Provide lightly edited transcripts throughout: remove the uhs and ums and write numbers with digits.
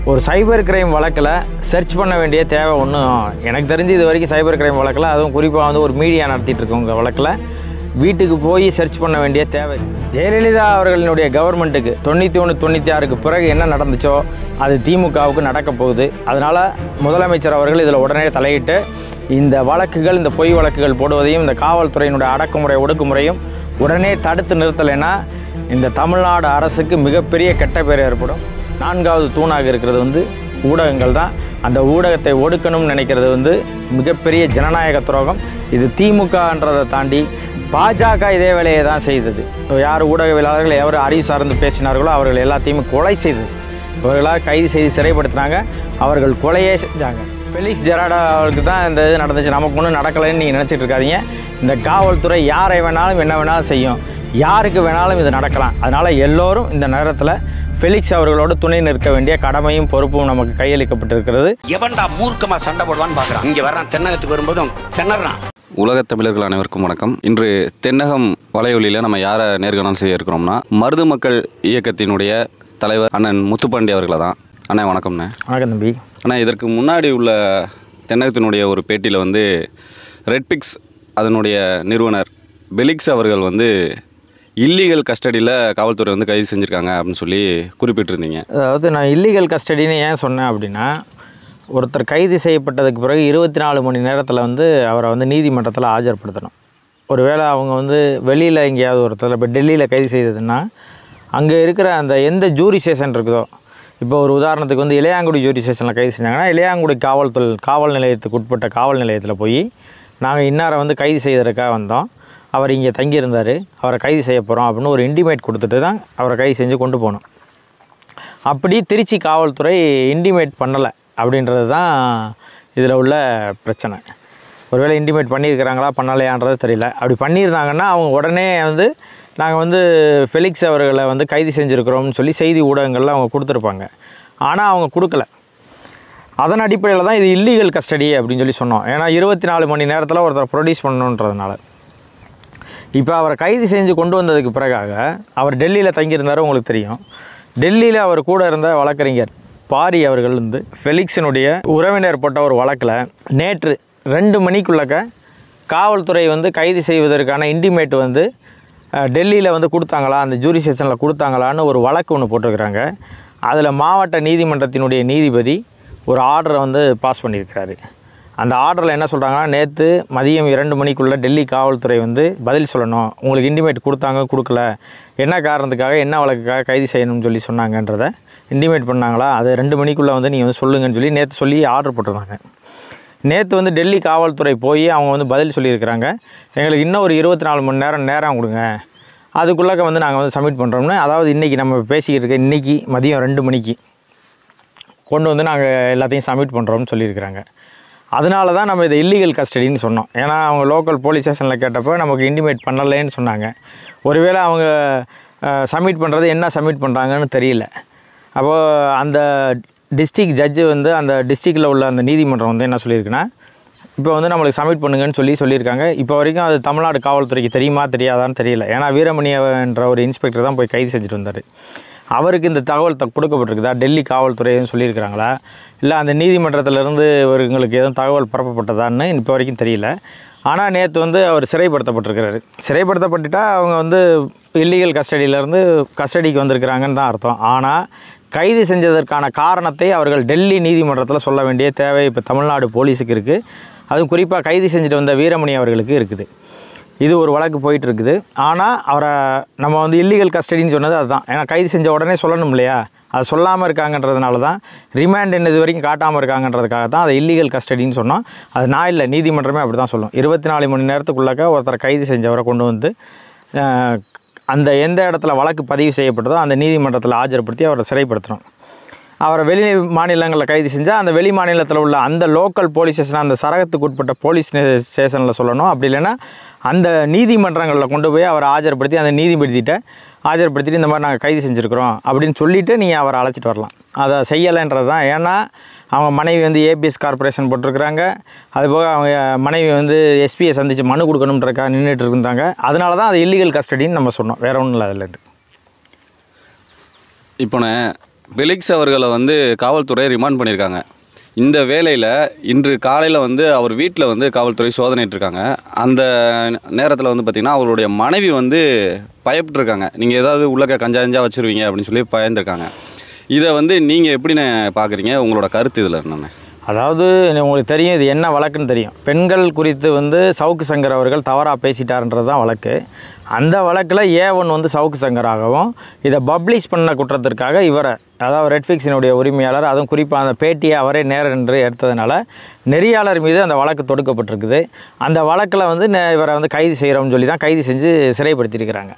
ஒரு cyber crime வழக்கில் search பண்ண வேண்டிய தேவை ஒன்றும் எனக்கு தெரிஞ்சு இது வரைக்கும் சைபர் கிரைம் வழக்கில், அதுவும் குறிப்பாக வந்து ஒரு மீடியா நடத்திட்டு இருக்கவங்க வழக்கில் வீட்டுக்கு போய் சர்ச் பண்ண வேண்டிய தேவை. ஜெயலலிதா அவர்களினுடைய கவர்மெண்ட்டுக்கு 91, 96க்கு பிறகு என்ன நடந்துச்சோ அது திமுகவுக்கு நடக்க போகுது. அதனால் முதலமைச்சர் அவர்கள் இதில் உடனே தலையிட்டு இந்த வழக்குகள், இந்த பொய் வழக்குகள் போடுவதையும், இந்த காவல்துறையினுடைய அடக்குமுறை ஒடுக்குமுறையும் உடனே தடுத்து நிறுத்தலைன்னா இந்த தமிழ்நாடு அரசுக்கு மிகப்பெரிய கெட்ட பேர் ஏற்படும். 4வது தூணாக இருக்கிறது வந்து ஊடகங்கள் தான். அந்த ஊடகத்தை ஒடுக்கணும்னு நினைக்கிறது வந்து மிகப்பெரிய ஜனநாயக துரோகம். இது திமுகன்றதை தாண்டி பாஜக இதே வேலையை தான் செய்தது. யார் ஊடகவியலாளர்கள் எவர் அறிவு சார்ந்து பேசினார்களோ அவர்கள் எல்லாத்தையுமே கொலை செய்தது. இவர்களாக கைது செய்து சிறைப்படுத்தினாங்க. அவர்கள் கொலையே செஞ்சாங்க. ஃபெலிக்ஸ் ஜெராடோ அவருக்கு தான் இந்த இது நடந்துச்சு, நமக்கு ஒன்றும் நடக்கலைன்னு நீங்கள் நினச்சிட்டு இருக்காதீங்க. இந்த காவல்துறை யாரை வேணாலும் என்ன வேணாலும் செய்யும், யாருக்கு வேணாலும் இது நடக்கலாம். அதனால் எல்லோரும் இந்த நேரத்தில் ஃபெலிக்ஸ் அவர்களோடு துணை நிற்க வேண்டிய கடமையும் பொறுப்பும் நமக்கு கையளிக்கப்பட்டிருக்கிறது. எவன்டா மூர்க்கமாக சண்டை போடுவான்னு பார்க்குறான். இங்கே வர்றான், தென்னகத்துக்கு வரும்போதும் திணறான். உலகத் தமிழர்கள் அனைவருக்கும் வணக்கம். இன்று தென்னகம் வலையொலியில் நம்ம யாரை நேர்காணல் செய்ய இருக்கிறோம்னா மருது மக்கள் இயக்கத்தினுடைய தலைவர் அண்ணன் முத்துப்பாண்டி அவர்களை தான். அண்ணா வணக்கம்ண்ணே. வணக்கம் தம்பி. அண்ணா, இதற்கு முன்னாடி உள்ள தென்னகத்தினுடைய ஒரு பேட்டியில் வந்து ரெட்பிக்ஸ் அதனுடைய நிறுவனர் பெலிக்ஸ் அவர்கள் வந்து இல்லீகல் கஸ்டடியில் காவல்துறை வந்து கைது செஞ்சுருக்காங்க அப்படின்னு சொல்லி குறிப்பிட்டிருந்தீங்க. அதாவது நான் இல்லீகல் கஸ்டடின்னு ஏன் சொன்னேன் அப்படின்னா, ஒருத்தர் கைது செய்யப்பட்டதுக்கு பிறகு 24 மணி நேரத்தில் வந்து அவரை வந்து நீதிமன்றத்தில் ஆஜர்படுத்தணும். ஒருவேளை அவங்க வந்து வெளியில் எங்கேயாவது ஒருத்தர் இப்போ டெல்லியில் கைது செய்ததுன்னா அங்கே இருக்கிற அந்த எந்த ஜூரி ஸ்டேஷன் இருக்குதோ, இப்போ ஒரு உதாரணத்துக்கு வந்து இளையாங்குடி ஜூரி ஸ்டேஷனில் கைது செஞ்சாங்கன்னா இளையாங்குடி காவல் நிலையத்துக்கு உட்பட்ட காவல் நிலையத்தில் போய் நாங்கள் இன்னாரை வந்து கைது செய்வதற்காக வந்தோம், அவர் இங்கே தங்கியிருந்தார், அவரை கைது செய்ய போகிறோம் அப்படின்னு ஒரு இன்டிமேட் கொடுத்துட்டு தான் அவரை கைது செஞ்சு கொண்டு போகணும். அப்படி திருச்சி காவல்துறை இன்டிமேட் பண்ணலை அப்படின்றது தான் இதில் உள்ள பிரச்சனை. ஒருவேளை இன்டிமேட் பண்ணியிருக்கிறாங்களா பண்ணலையான்றது தெரியல. அப்படி பண்ணியிருந்தாங்கன்னா அவங்க உடனே வந்து நாங்கள் வந்து ஃபெலிக்ஸ் அவர்களை வந்து கைது செஞ்சுருக்கிறோம்னு சொல்லி செய்தி ஊடகங்களில் அவங்க கொடுத்துருப்பாங்க. ஆனால் அவங்க கொடுக்கல. அதன் அடிப்படையில் தான் இது இல்லீகல் கஸ்டடி அப்படின்னு சொல்லி சொன்னோம். ஏன்னா 24 மணி நேரத்தில் ஒருத்தர் ப்ரொடியூஸ் பண்ணணுன்றதுனால. இப்போ அவரை கைது செஞ்சு கொண்டு வந்ததுக்கு பிறகாக அவர் டெல்லியில் தங்கியிருந்தார். உங்களுக்கு தெரியும், டெல்லியில் அவர் கூட இருந்த வழக்கறிஞர் பாரி அவர்கள் வந்து ஃபெலிக்ஸினுடைய உறவினர் போட்ட ஒரு வழக்கில் நேற்று 2 மணிக்குள்ளக்க காவல்துறை வந்து கைது செய்வதற்கான இன்டிமேட் வந்து டெல்லியில் வந்து கொடுத்தாங்களா, அந்த ஜூரி ஸ்டேஷனில் கொடுத்தாங்களான்னு ஒரு வழக்கு ஒன்று போட்டிருக்கிறாங்க. அதில் மாவட்ட நீதிமன்றத்தினுடைய நீதிபதி ஒரு ஆர்டரை வந்து பாஸ் பண்ணியிருக்கிறாரு. அந்த ஆர்டரில் என்ன சொல்கிறாங்கன்னா, நேற்று மதியம் 2 மணிக்குள்ளே டெல்லி காவல்துறை வந்து பதில் சொல்லணும், உங்களுக்கு இன்டிமேட் கொடுத்தாங்க கொடுக்கல, என்ன காரணத்துக்காக என்ன வழக்குக்காக கைது செய்யணும்னு சொல்லி சொன்னாங்கன்றதை இன்டிமேட் பண்ணாங்களா, அது 2 மணிக்குள்ளே வந்து நீங்கள் வந்து சொல்லுங்கன்னு சொல்லி நேற்று சொல்லி ஆர்டர் போட்டிருந்தாங்க. நேற்று வந்து டெல்லி காவல்துறை போய் அவங்க வந்து பதில் சொல்லியிருக்கிறாங்க, எங்களுக்கு இன்னும் ஒரு 24 மணி நேரம் கொடுங்க, அதுக்குள்ளே வந்து நாங்கள் வந்து சப்மிட் பண்ணுறோம்னு. அதாவது இன்றைக்கி நம்ம பேசிக்கிட்டு இருக்க இன்றைக்கி மதியம் 2 மணிக்கு கொண்டு வந்து நாங்கள் எல்லாத்தையும் சப்மிட் பண்ணுறோம்னு சொல்லியிருக்கிறாங்க. அதனால தான் நம்ம இதை இல்லீகல் கஸ்டடின்னு சொன்னோம். ஏன்னா அவங்க லோக்கல் போலீஸ் ஸ்டேஷனில் கேட்டப்போ நமக்கு இன்டிமேட் பண்ணலைன்னு சொன்னாங்க. ஒருவேளை அவங்க சப்மிட் பண்ணுறது என்ன சப்மிட் பண்ணுறாங்கன்னு தெரியல. அப்போது அந்த டிஸ்ட்ரிக்ட் ஜட்ஜு வந்து அந்த டிஸ்ட்ரிக்டில் உள்ள அந்த நீதிமன்றம் வந்து என்ன சொல்லியிருக்குன்னா, இப்போ வந்து நம்மளுக்கு சப்மிட் பண்ணுங்கன்னு சொல்லியிருக்காங்க. இப்போ வரைக்கும் அது தமிழ்நாடு காவல்துறைக்கு தெரியுமா தெரியாதான்னு தெரியல. ஏன்னா வீரமணி என்ற ஒரு இன்ஸ்பெக்டர் தான் போய் கைது செஞ்சுட்டு வந்தார். அவருக்கு இந்த தகவல் கொடுக்கப்பட்டிருக்குதா, டெல்லி காவல்துறைன்னு சொல்லியிருக்கிறாங்களா, இல்லை அந்த நீதிமன்றத்திலேருந்து இவங்களுக்கு எதுவும் தகவல் பரப்பப்பட்டதான்னு இப்போ வரைக்கும் தெரியல. ஆனால் நேற்று வந்து அவர் சிறைப்படுத்தப்பட்டிருக்கிறாரு. சிறைப்படுத்தப்பட்டுட்டா அவங்க வந்து இல்லீகல் கஸ்டடியிலேருந்து கஸ்டடிக்கு வந்திருக்கிறாங்கன்னு தான் அர்த்தம். ஆனால் கைது செஞ்சதற்கான காரணத்தை அவர்கள் டெல்லி நீதிமன்றத்தில் சொல்ல வேண்டிய தேவை இப்போ தமிழ்நாடு போலீஸுக்கு இருக்குது. அதுவும் குறிப்பாக கைது செஞ்சுட்டு வந்த வீரமணி அவர்களுக்கு இருக்குது. இது ஒரு வழக்கு போயிட்டு இருக்குது. ஆனால் அவரை நம்ம வந்து இல்லீகல் கஸ்டடின்னு சொன்னது அதுதான். ஏன்னா கைது செஞ்ச உடனே சொல்லணும் இல்லையா, அது சொல்லாமல் இருக்காங்கன்றதுனால தான், ரிமாண்ட் என்ன இது வரைக்கும் காட்டாமல் இருக்காங்கன்றதுக்காக தான் அதை இல்லீகல் கஸ்டடின்னு சொன்னோம். அது நான் இல்லை, நீதிமன்றமே அப்படி தான் சொல்லும். 24 மணி நேரத்துக்குள்ளக்க ஒருத்தரை கைது செஞ்சவரை கொண்டு வந்து அந்த எந்த இடத்துல வழக்கு பதிவு செய்யப்பட்டதோ அந்த நீதிமன்றத்தில் ஆஜர்படுத்தி அவரை சிறைப்படுத்தணும். அவரை வெளி மாநிலங்களில் கைது செஞ்சால் அந்த வெளி மாநிலத்தில் உள்ள அந்த லோக்கல் போலீஸ் ஸ்டேஷன், அந்த சரகத்துக்கு உட்பட்ட போலீஸ் ஸ்டேஷனில் சொல்லணும். அப்படி இல்லைன்னா அந்த நீதிமன்றங்களில் கொண்டு போய் அவரை ஆஜர்படுத்தி அந்த நீதிபதிகிட்ட ஆஜர்படுத்திட்டு இந்த மாதிரி நாங்கள் கைது செஞ்சுருக்கிறோம் அப்படின்னு சொல்லிவிட்டு நீங்கள் அவரை அழைச்சிட்டு வரலாம். அதை செய்யலைன்றது தான். ஏன்னா அவங்க மனைவி வந்து ஏபிஎஸ் கார்பரேஷன் போட்டிருக்கிறாங்க. அதுபோக அவங்க மனைவி வந்து எஸ்பியை சந்தித்து மனு கொடுக்கணுன்றக்கா நின்றுட்டு இருந்தாங்க. அதனால தான் அது இல்லீகல் கஸ்டடின்னு நம்ம சொன்னோம், வேறு ஒன்றும் இல்லை. அதுலேருந்து இப்போ பெலிக்ஸ் அவர்களை வந்து காவல்துறை ரிமாண்ட் பண்ணியிருக்காங்க. இந்த வேளையில் இன்று காலையில் வந்து அவர் வீட்டில் வந்து காவல்துறை சோதனையிட்டிருக்காங்க. அந்த நேரத்தில் வந்து பார்த்திங்கன்னா அவருடைய மனைவி வந்து பயப்பட்டுருக்காங்க. நீங்கள் ஏதாவது உள்ளக்க கஞ்சா வச்சுருவீங்க அப்படின்னு சொல்லி பயந்துருக்காங்க. இதை வந்து நீங்கள் எப்படின்னு பார்க்குறீங்க? உங்களோட கருத்து இதில் என்னென்ன? அதாவது உங்களுக்கு தெரியும், இது என்ன வழக்குன்னு தெரியும். பெண்கள் குறித்து வந்து சவுக்கு சங்கர் அவர்கள் தவறாக பேசிட்டார்ன்றது தான் வழக்கு. அந்த வழக்கில் A1 வந்து சவுக்கு சங்கராகவும், இதை பப்ளிஷ் பண்ண குற்றத்திற்காக இவரை, அதாவது ரெட்ஃபிக்ஸினுடைய உரிமையாளர், அதுவும் குறிப்பாக அந்த பேட்டியை அவரே நேரென்று எடுத்ததுனால நெறியாளர் மீது அந்த வழக்கு தொடுக்கப்பட்டிருக்குது. அந்த வழக்கில் வந்து இவரை வந்து கைது செய்கிறோம்னு சொல்லி தான் கைது செஞ்சு சிறைப்படுத்தியிருக்கிறாங்க.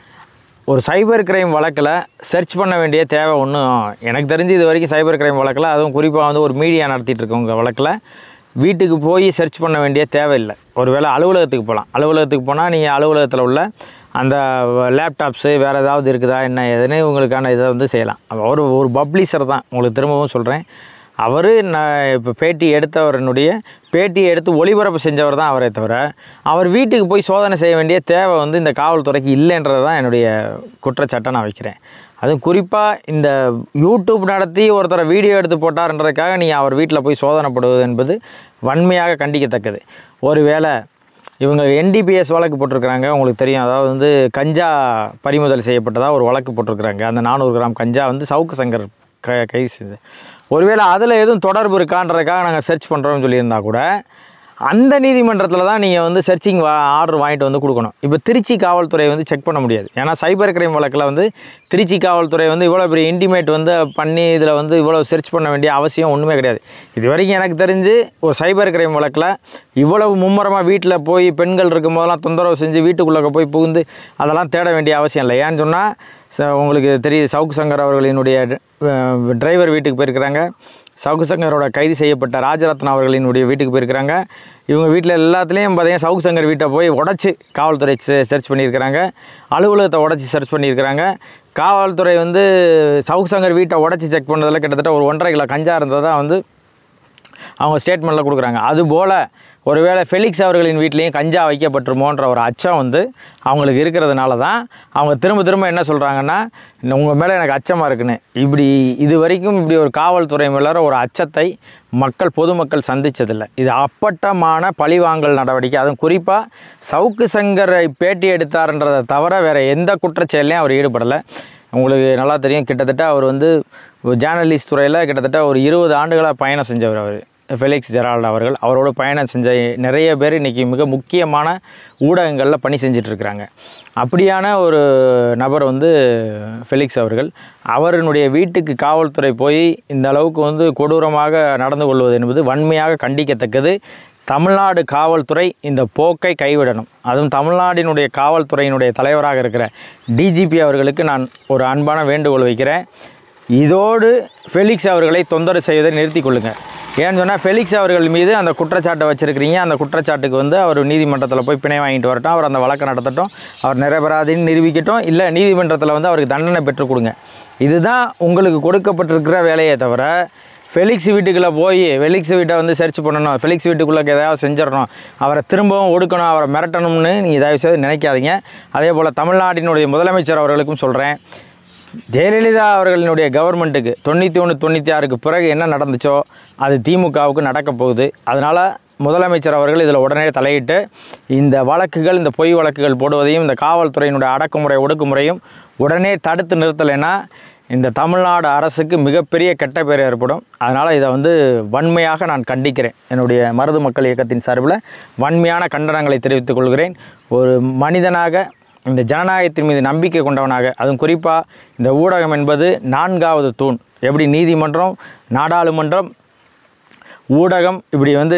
ஒரு சைபர் கிரைம் வழக்கில் சர்ச் பண்ண வேண்டிய தேவை ஒன்றும் எனக்கு தெரிஞ்சு இது வரைக்கும் சைபர் கிரைம் வழக்கில், அதுவும் குறிப்பாக வந்து ஒரு மீடியா நடத்திட்டு இருக்கவங்க வழக்கில் வீட்டுக்கு போய் சர்ச் பண்ண வேண்டிய தேவையில்லை. ஒரு வேளை அலுவலகத்துக்கு போகலாம். அலுவலகத்துக்கு போனால் நீங்கள் அலுவலகத்தில் உள்ள அந்த லேப்டாப்ஸு வேறு ஏதாவது இருக்குதா என்ன எதுன்னு உங்களுக்கான இதை வந்து செய்யலாம். ஒரு பப்ளிஷர் தான், உங்களுக்கு திரும்பவும் சொல்கிறேன். அவர் இப்போ பேட்டி எடுத்தவரனுடைய பேட்டியை எடுத்து ஒளிபரப்பு செஞ்சவர் தான் அவரே தவிர, அவர் வீட்டுக்கு போய் சோதனை செய்ய வேண்டிய தேவை வந்து இந்த காவல்துறைக்கு இல்லைன்றது தான் என்னுடைய குற்றச்சாட்டை நான் வைக்கிறேன். அதுவும் குறிப்பாக இந்த யூடியூப் நடத்தி ஒருத்தரை வீடியோ எடுத்து போட்டார்ன்றதுக்காக நீங்கள் அவர் வீட்டில் போய் சோதனைப்படுவது என்பது வன்மையாக கண்டிக்கத்தக்கது. ஒருவேளை இவங்க NDPS வழக்கு போட்டிருக்கிறாங்க, உங்களுக்கு தெரியும். அதாவது வந்து கஞ்சா பறிமுதல் செய்யப்பட்டதாக ஒரு வழக்கு போட்டிருக்கிறாங்க. அந்த 400 கிராம் கஞ்சா வந்து சவுக்கு சங்கர் கைது செய்து, ஒருவேளை அதில் எதுவும் தொடர்பு இருக்கான்றதுக்காக நாங்கள் சர்ச் பண்ணுறோம்னு சொல்லியிருந்தால் கூட அந்த நீதிமன்றத்தில் தான் நீங்கள் வந்து சர்ச்சிங் ஆர்டர் வாங்கிட்டு வந்து கொடுக்கணும். இப்போ திருச்சி காவல்துறை வந்து செக் பண்ண முடியாது. ஏன்னா சைபர் கிரைம் வழக்கில் வந்து திருச்சி காவல்துறை வந்து இவ்வளோ பெரிய இன்டிமேட் வந்து பண்ணி இதில் வந்து இவ்வளோ சர்ச் பண்ண வேண்டிய அவசியம் ஒன்றுமே கிடையாது. இது வரைக்கும் எனக்கு தெரிஞ்சு ஒரு சைபர் கிரைம் வழக்கில் இவ்வளவு மும்முரமாக வீட்டில் போய் பெண்கள் இருக்கும் போதெல்லாம் தொந்தரவு செஞ்சு வீட்டுக்குள்ளே போய் புகுந்து அதெல்லாம் தேட வேண்டிய அவசியம் இல்லை. ஏன்னு சொன்னால் உங்களுக்கு தெரியுது, சவுக்கு சங்கர் அவர்களினுடைய டிரைவர் வீட்டுக்கு போயிருக்கிறாங்க. சவுக்கு சங்கரோட கைது செய்யப்பட்ட ராஜரத்னா அவர்களினுடைய வீட்டுக்கு போயிருக்கிறாங்க. இவங்க வீட்டில் எல்லாத்துலேயும் பார்த்தீங்கன்னா சவுக்கு சங்கர் வீட்டை போய் உடச்சி காவல்துறை சர்ச் பண்ணியிருக்கிறாங்க. அலுவலகத்தை உடச்சி சர்ச் பண்ணியிருக்கிறாங்க. காவல்துறை வந்து சவுக்கு சங்கர் வீட்டை உடச்சி செக் பண்ணதில் கிட்டத்தட்ட ஒரு 1.5 கிலோ கஞ்சா இருந்ததாக வந்து அவங்க ஸ்டேட்மெண்ட்டில் கொடுக்குறாங்க. அதுபோல் ஒருவேளை ஃபெலிக்ஸ் அவர்களின் வீட்லேயும் கஞ்சா வைக்கப்பட்டுருமோன்ற ஒரு அச்சம் வந்து அவங்களுக்கு இருக்கிறதுனால தான் அவங்க திரும்ப என்ன சொல்கிறாங்கன்னா, உங்கள் மேலே எனக்கு அச்சமாக இருக்குன்னு. இது வரைக்கும் இப்படி ஒரு காவல்துறை மேலே ஒரு அச்சத்தை பொதுமக்கள் சந்தித்ததில்லை. இது அப்பட்டமான பழிவாங்கல் நடவடிக்கை. அதுவும் குறிப்பாக சவுக்கு சங்கரை பேட்டி எடுத்தார்ன்றதை தவிர வேறு எந்த குற்றச்செயலையும் அவர் ஈடுபடலை. உங்களுக்கு நல்லா தெரியும், கிட்டத்தட்ட அவர் வந்து ஜேர்னலிஸ்ட் துறையில் கிட்டத்தட்ட ஒரு 20 ஆண்டுகளாக பயணம் செஞ்சவர் அவர் ஃபெலிக்ஸ் ஜெரால்டு அவர்கள். அவரோட பயணம் செஞ்ச நிறைய பேர் இன்றைக்கி மிக முக்கியமான ஊடகங்களில் பணி செஞ்சிட்ருக்கிறாங்க. அப்படியான ஒரு நபர் வந்து ஃபெலிக்ஸ் அவர்கள். அவருடைய வீட்டுக்கு காவல்துறை போய் இந்த அளவுக்கு வந்து கொடூரமாக நடந்து கொள்வது என்பது வன்மையாக கண்டிக்கத்தக்கது. தமிழ்நாடு காவல்துறை இந்த போக்கை கைவிடணும். அதுவும் தமிழ்நாட்டினுடைய காவல்துறையினுடைய தலைவராக இருக்கிற DGP அவர்களுக்கு நான் ஒரு அன்பான வேண்டுகோள் வைக்கிறேன். இதோடு ஃபெலிக்ஸ் அவர்களை தொந்தரவு செய்வதை நிறுத்தி கொள்ளுங்கள். ஏன்னு சொன்னால் ஃபெலிக்ஸ் அவர்கள் மீது அந்த குற்றச்சாட்டை வச்சுருக்கிறீங்க. அந்த குற்றச்சாட்டுக்கு வந்து அவர் நீதிமன்றத்தில் போய் பிணை வாங்கிட்டு வரட்டும், அவர் அந்த வழக்கை நடத்தட்டும், அவர் நிரபராதின்னு நிரூபிக்கட்டும், இல்லை நீதிமன்றத்தில் வந்து அவருக்கு தண்டனை பெற்றுக் கொடுங்க. இதுதான் உங்களுக்கு கொடுக்கப்பட்டிருக்கிற வேலையை தவிர ஃபெலிக்ஸ் வீட்டுக்குள்ளே போய் ஃபெலிக்ஸ் வீட்டை வந்து சர்ச் பண்ணணும், ஃபெலிக்ஸ் வீட்டுக்குள்ளே ஏதாவது செஞ்சிடணும், அவரை திரும்பவும் ஒடுக்கணும், அவரை மிரட்டணும்னு நீங்கள் தயவுசெய்து நினைக்காதீங்க. அதே போல் தமிழ்நாட்டினுடைய முதலமைச்சர் அவர்களுக்கும் சொல்கிறேன், ஜெயலலிதா அவர்களினுடைய கவர்மெண்ட்டுக்கு 91, 96க்கு பிறகு என்ன நடந்துச்சோ அது திமுகவுக்கு நடக்கப் போகுது. அதனால் முதலமைச்சர் அவர்கள் இதில் உடனே தலையிட்டு இந்த வழக்குகள், இந்த பொய் வழக்குகள் போடுவதையும், இந்த காவல்துறையினுடைய அடக்குமுறை ஒடுக்குமுறையும் உடனே தடுத்து நிறுத்தலைன்னா இந்த தமிழ்நாடு அரசுக்கு மிகப்பெரிய கெட்ட பேர் ஏற்படும். அதனால் இதை வந்து வன்மையாக நான் கண்டிக்கிறேன். என்னுடைய மருது மக்கள் இயக்கத்தின் சார்பில் வன்மையான கண்டனங்களை தெரிவித்துக் கொள்கிறேன். ஒரு மனிதனாக, இந்த ஜனநாயகத்தின் மீது நம்பிக்கை கொண்டவனாக, அதுவும் குறிப்பாக இந்த ஊடகம் என்பது 4வது தூண். எப்படி நீதிமன்றம், நாடாளுமன்றம், ஊடகம், இப்படி வந்து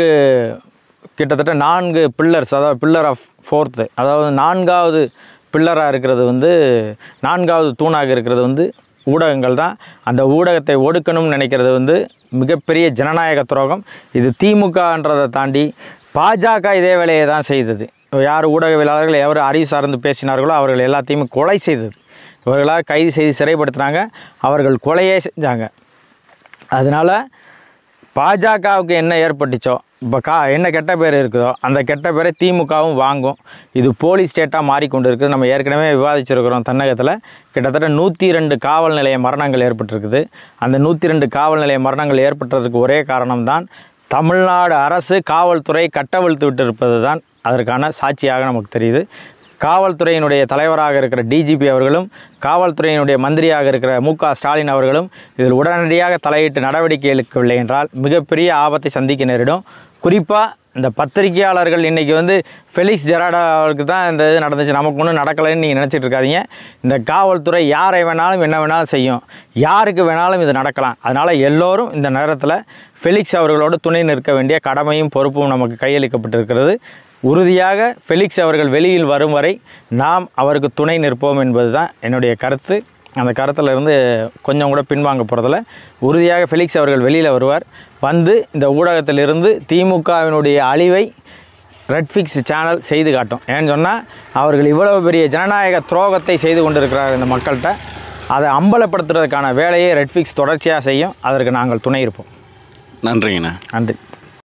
கிட்டத்தட்ட 4 பில்லர்ஸ், அதாவது பில்லர் ஆஃப் 4th, அதாவது 4வது பில்லராக இருக்கிறது வந்து 4வது தூணாக இருக்கிறது வந்து ஊடகங்கள் தான். அந்த ஊடகத்தை ஒடுக்கணும்னு நினைக்கிறது வந்து மிகப்பெரிய ஜனநாயக துரோகம். இது திமுகன்றதை தாண்டி பாஜக இதே வேலையை தான் செய்தது. யார் ஊடகவியலாளர்கள் எவர் அறிவு சார்ந்து பேசினார்களோ அவர்கள் எல்லாத்தையுமே கொலை செய்தது. இவர்களால் கைது செய்து சிறைப்படுத்தினாங்க, அவர்கள் கொலையே செஞ்சாங்க. அதனால் பாஜகவுக்கு என்ன ஏற்பட்டுச்சோ இப்போ என்ன கெட்ட பேர் இருக்குதோ அந்த கெட்ட பேரை திமுகவும் வாங்கும். இது போலி ஸ்டேட்டாக மாறிக்கொண்டு இருக்குது. நம்ம ஏற்கனவே விவாதிச்சிருக்கிறோம். தென்னகத்தில் கிட்டத்தட்ட 102 காவல் நிலைய மரணங்கள் ஏற்பட்டிருக்குது. அந்த 102 காவல் நிலைய மரணங்கள் ஏற்பட்டதுக்கு ஒரே காரணம்தான் தமிழ்நாடு அரசு காவல்துறை கட்டவிழ்த்து விட்டு இருப்பது தான் அதற்கான சாட்சியாக நமக்கு தெரியுது. காவல்துறையினுடைய தலைவராக இருக்கிற டிஜிபி அவர்களும் காவல்துறையினுடைய மந்திரியாக இருக்கிற மு.க. ஸ்டாலின் அவர்களும் இதில் உடனடியாக தலையிட்டு நடவடிக்கை எடுக்கவில்லை என்றால் மிகப்பெரிய ஆபத்தை சந்திக்க நேரிடும். குறிப்பாக இந்த பத்திரிகையாளர்கள் இன்றைக்கி வந்து ஃபெலிக்ஸ் ஜெராடோ அவருக்கு தான் இந்த இது நடந்துச்சு, நமக்கு ஒன்றும் நடக்கலைன்னு நீங்கள் நினச்சிட்டு இருக்காதீங்க. இந்த காவல்துறை யாரை வேணாலும் என்ன வேணாலும் செய்யும், யாருக்கு வேணாலும் இது நடக்கலாம். அதனால் எல்லோரும் இந்த நேரத்தில் ஃபெலிக்ஸ் அவர்களோடு துணை நிற்க வேண்டிய கடமையும் பொறுப்பும் நமக்கு கையளிக்கப்பட்டிருக்கிறது. உறுதியாக ஃபெலிக்ஸ் அவர்கள் வெளியில் வரும் வரை நாம் அவருக்கு துணை நிற்போம் என்பது தான் என்னுடைய கருத்து. அந்த கருத்தில் இருந்து கொஞ்சம் கூட பின்வாங்க போகிறதில்ல. உறுதியாக ஃபெலிக்ஸ் அவர்கள் வெளியில் வருவார். வந்து இந்த ஊடகத்திலிருந்து திமுகவினுடைய அழிவை ரெட்ஃபிக்ஸ் சேனல் செய்து காட்டும். ஏன்னு சொன்னால் அவர்கள் இவ்வளவு பெரிய ஜனநாயக துரோகத்தை செய்து கொண்டிருக்கிறார் இந்த மக்கள்கிட்ட. அதை அம்பலப்படுத்துறதுக்கான வேலையை ரெட்ஃபிக்ஸ் தொடர்ச்சியாக செய்யும். அதற்கு நாங்கள் துணை இருப்போம். நன்றிங்கண்ணா. நன்றி.